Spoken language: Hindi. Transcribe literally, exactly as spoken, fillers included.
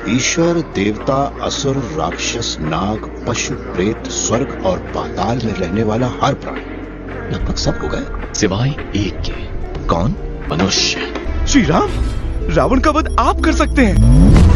ईश्वर, देवता, असुर, राक्षस, नाग, पशु, प्रेत, स्वर्ग और पाताल में रहने वाला हर प्राणी लगभग सब हो गए सिवाय एक के। कौन? मनुष्य। श्री राम, रावण का वध आप कर सकते हैं।